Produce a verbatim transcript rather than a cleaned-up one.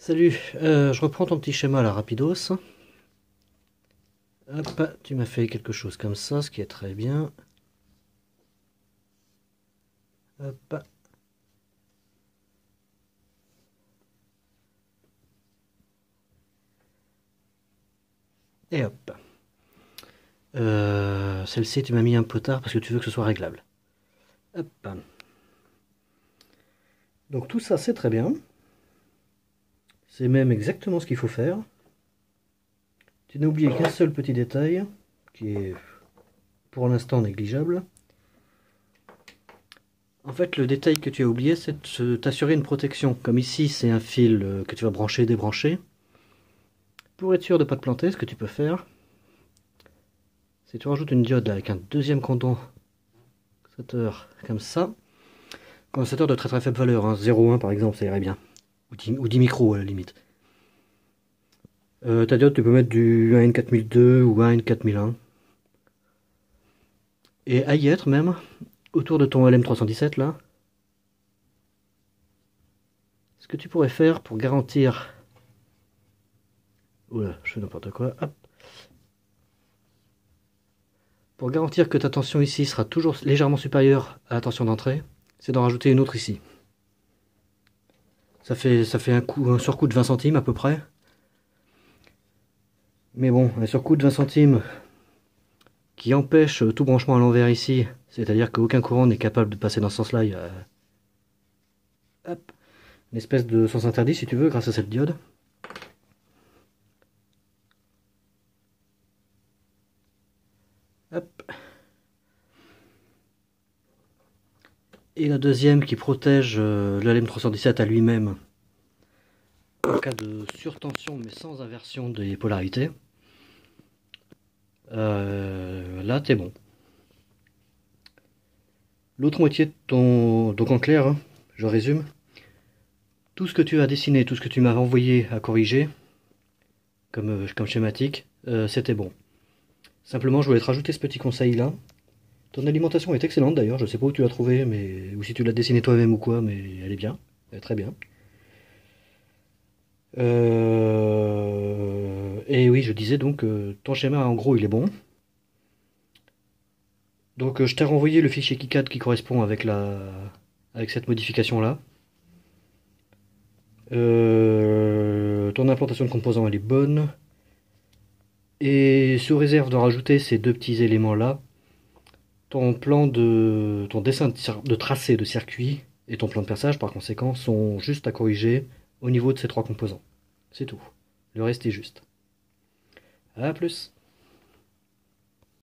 Salut, euh, je reprends ton petit schéma là, rapidos. Hop, tu m'as fait quelque chose comme ça, ce qui est très bien. Hop. Et hop. Euh, Celle-ci, tu m'as mis un peu tard parce que tu veux que ce soit réglable. Hop. Donc tout ça, c'est très bien. C'est même exactement ce qu'il faut faire. Tu n'as oublié qu'un seul petit détail, qui est pour l'instant négligeable. En fait, le détail que tu as oublié, c'est de t'assurer une protection. Comme ici, c'est un fil que tu vas brancher, débrancher. Pour être sûr de ne pas te planter, ce que tu peux faire, c'est que tu rajoutes une diode là, avec un deuxième condensateur comme ça. Condensateur de très très faible valeur, hein, zéro virgule un par exemple, ça irait bien. Ou dix, ou dix micros à la limite. Euh, ta diode, tu peux mettre du un N quatre mille deux ou un N quatre mille un. Et à y être même, autour de ton L M trois cent dix-sept là, ce que tu pourrais faire pour garantir... Oula, je fais n'importe quoi, hop. Pour garantir que ta tension ici sera toujours légèrement supérieure à la tension d'entrée, c'est d'en rajouter une autre ici. Ça fait, ça fait un, coup, un surcoût de vingt centimes à peu près. Mais bon, un surcoût de vingt centimes qui empêche tout branchement à l'envers ici, c'est-à-dire qu'aucun courant n'est capable de passer dans ce sens-là. Il y a hop, une espèce de sens interdit si tu veux grâce à cette diode. Hop. Et la deuxième qui protège euh, le L M trois cent dix-sept à lui-même en cas de surtension mais sans inversion des polarités. Euh, là t'es bon. L'autre moitié de ton... Donc en clair, hein, je résume. Tout ce que tu as dessiné, tout ce que tu m'as envoyé à corriger, comme, euh, comme schématique, euh, c'était bon. Simplement je voulais te rajouter ce petit conseil là. Ton alimentation est excellente d'ailleurs, je sais pas où tu l'as trouvée, mais ou si tu l'as dessinée toi-même ou quoi, mais elle est bien, elle est très bien. Euh... Et oui, je disais donc, euh, ton schéma en gros il est bon. Donc euh, je t'ai renvoyé le fichier KiCad qui correspond avec la, avec cette modification là. Euh... Ton implantation de composants elle est bonne. Et sous réserve de rajouter ces deux petits éléments là, ton plan de, ton dessin de tracé de circuit et ton plan de perçage par conséquent sont juste à corriger au niveau de ces trois composants. C'est tout. Le reste est juste. A plus.